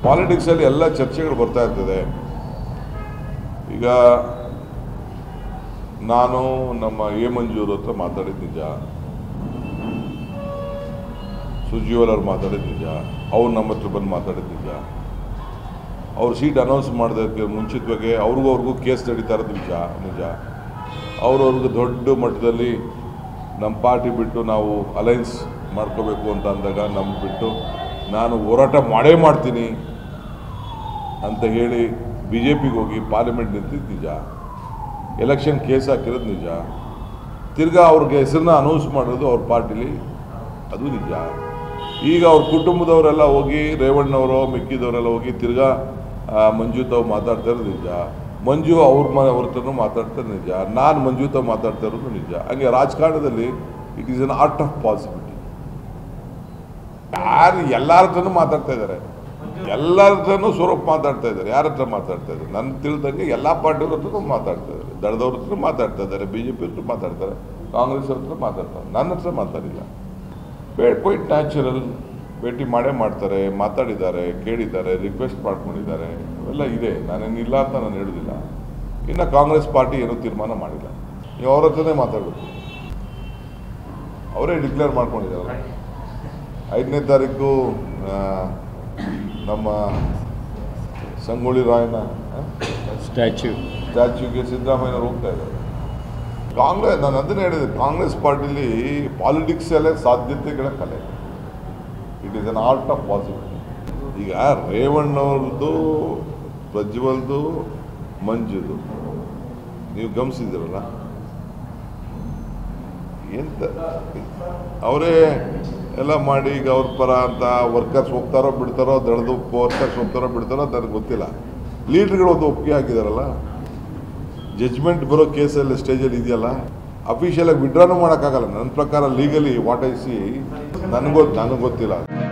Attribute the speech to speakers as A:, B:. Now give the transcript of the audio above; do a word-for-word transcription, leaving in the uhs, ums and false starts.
A: ಪಾಲಿಟಿಕ್ಸಲ್ಲಿ ಎಲ್ಲ ಚರ್ಚೆಗಳು ಬರ್ತಾ ಇರ್ತದೆ. ಈಗ ನಾನು ನಮ್ಮ ಎ ಮಂಜೂರು ಹತ್ರ ಮಾತಾಡಿದ ನಿಜ, ಸುರ್ಜೇವಾಲಾ ಅವ್ರು ಮಾತಾಡಿದ ನಿಜ, ಅವ್ರು ನಮ್ಮ ಹತ್ರ ಬಂದು ಮಾತಾಡಿದ ನಿಜ. ಅವ್ರು ಸೀಟ್ ಅನೌನ್ಸ್ ಮಾಡೋದಕ್ಕೆ ಮುಂಚಿತವಾಗಿ ಅವ್ರಿಗೂ ಅವ್ರಿಗೂ ಕೇಸ್ ನಡೀತಾ ಇರೋದು ನಿಜ ನಿಜ ಅವ್ರವ್ರಿಗೂ ದೊಡ್ಡ ಮಟ್ಟದಲ್ಲಿ ನಮ್ಮ ಪಾರ್ಟಿ ಬಿಟ್ಟು ನಾವು ಅಲೈನ್ಸ್ ಮಾಡ್ಕೋಬೇಕು ಅಂತ ಅಂದಾಗ ನಮ್ಮ ಬಿಟ್ಟು ನಾನು ಹೋರಾಟ ಮಾಡೇ ಮಾಡ್ತೀನಿ ಅಂತ ಹೇಳಿ ಬಿ ಜೆ ಪಿಗೆ ಹೋಗಿ ಪಾರ್ಲಿಮೆಂಟ್ ನಿಂತಿದ್ದು ನಿಜ, ಎಲೆಕ್ಷನ್ ಕೇಸ್ ಹಾಕಿರೋದು ನಿಜ, ತಿರ್ಗಾ ಅವ್ರಿಗೆ ಹೆಸರನ್ನ ಅನೌನ್ಸ್ ಮಾಡೋದು ಅವ್ರ ಪಾರ್ಟಿಲಿ ಅದು ನಿಜ. ಈಗ ಅವ್ರ ಕುಟುಂಬದವರೆಲ್ಲ ಹೋಗಿ ರೇವಣ್ಣವರು ಮಿಕ್ಕಿದವರೆಲ್ಲ ಹೋಗಿ ತಿರ್ಗಾ ಮಂಜು ತಾವು ಮಾತಾಡ್ತಾ ಇರೋದು ನಿಜ, ಮಂಜು ಅವ್ರ ಮನೆ ಹೊರತನೂ ಮಾತಾಡ್ತಾ ಇರೋದು ನಿಜ, ನಾನು ಮಂಜು ತಾವು ಮಾತಾಡ್ತಾ ಇರೋದು ನಿಜ. ಹಾಗೆ ರಾಜಕಾರಣದಲ್ಲಿ it is an art of possibility. ಯಾರು ಎಲ್ಲರ ಹತ್ರನೂ ಮಾತಾಡ್ತಾ ಇದ್ದಾರೆ, ಎಲ್ಲರ ಹತ್ರನೂ ಸ್ವರೂಪ್ ಮಾತಾಡ್ತಾ ಇದ್ದಾರೆ. ಯಾರ ಹತ್ರ ಮಾತಾಡ್ತಾ ಇದ್ದಾರೆ? ನನ್ನ ತಿಳಿದಂಗೆ ಎಲ್ಲ ಪಾರ್ಟಿಯವ್ರ ಹತ್ರನೂ ಮಾತಾಡ್ತಾ ಇದ್ದಾರೆ, ದಳದವ್ರ ಹತ್ರ ಮಾತಾಡ್ತಾ ಇದ್ದಾರೆ, ಬಿ ಜೆ ಪಿ ಹತ್ರ ಮಾತಾಡ್ತಾರೆ, ಕಾಂಗ್ರೆಸ್ ಹತ್ರ ಮಾತಾಡ್ತಾರೆ, ನನ್ನ ಹತ್ರ ಮಾತಾಡಿಲ್ಲ. ಬೇಡ ಕ್ವೈಟ್ ನ್ಯಾಚುರಲ್, ಭೇಟಿ ಮಾಡೇ ಮಾಡ್ತಾರೆ, ಮಾತಾಡಿದ್ದಾರೆ, ಕೇಳಿದ್ದಾರೆ, ರಿಕ್ವೆಸ್ಟ್ ಮಾಡ್ಕೊಂಡಿದ್ದಾರೆ, ಅವೆಲ್ಲ ಇದೆ. ನಾನೇನಿಲ್ಲ ಅಂತ ನಾನು ಹೇಳೋದಿಲ್ಲ. ಇನ್ನು ಕಾಂಗ್ರೆಸ್ ಪಾರ್ಟಿ ಏನೂ ತೀರ್ಮಾನ ಮಾಡಿಲ್ಲ, ನೀವು ಅವ್ರ ಹತ್ರನೇ ಮಾತಾಡಬೇಕು. ಅವರೇ ಡಿಕ್ಲೇರ್ ಮಾಡ್ಕೊಂಡಿದ್ದಾರೆ. ಐದನೇ ತಾರೀಕು ನಮ್ಮ ಸಂಗೊಳ್ಳಿ ರಾಯನ
B: ಸ್ಟ್ಯಾಚ್ಯೂ
A: ಸ್ಟ್ಯಾಚ್ಯೂಗೆ ಸಿದ್ದರಾಮಯ್ಯವ್ರು ಹೋಗ್ತಾ ಇದ್ದಾರೆ. ಕಾಂಗ್ರೆಸ್, ನಾನು ಅದನ್ನೇ ಹೇಳಿದೆ, ಕಾಂಗ್ರೆಸ್ ಪಾರ್ಟಿಲಿ ಪಾಲಿಟಿಕ್ಸಲ್ಲೇ ಸಾಧ್ಯತೆಗಳ ಕಲೆ. It is an art of possibility. ಈಗ ರೇವಣ್ಣವ್ರದ್ದು, ಪ್ರಜ್ವಲ್ದು, ಮಂಜುದು ನೀವು ಗಮನಿಸಿದಿರಲ್ಲ, ಎಂತ ಅವರೇ ಎಲ್ಲ ಮಾಡಿ ಈಗ ಅವ್ರ ಪರ ಅಂತ ವರ್ಕರ್ಸ್ ಹೋಗ್ತಾರೋ ಬಿಡ್ತಾರೋ, ದಳದ ವರ್ಕರ್ಸ್ ಹೋಗ್ತಾರೋ ಬಿಡ್ತಾರೋ ನನಗೆ ಗೊತ್ತಿಲ್ಲ. ಲೀಡ್ರ್ಗಳು ಒಂದು ಒಪ್ಪಿಗೆ ಹಾಕಿದಾರಲ್ಲ, ಜಡ್ಜ್ಮೆಂಟ್ ಬರೋ ಕೇಸಲ್ಲಿ ಸ್ಟೇಜಲ್ಲಿ ಇದೆಯಲ್ಲ, ಅಫಿಷಿಯಲಾಗಿ ವಿಡ್ರಾನು ಮಾಡೋಕ್ಕಾಗಲ್ಲ ನನ್ನ ಪ್ರಕಾರ. ಲೀಗಲಿ ವಾಟ್ ಐ ಸಿ ನನಗೂ ನನಗೆ ಗೊತ್ತಿಲ್ಲ.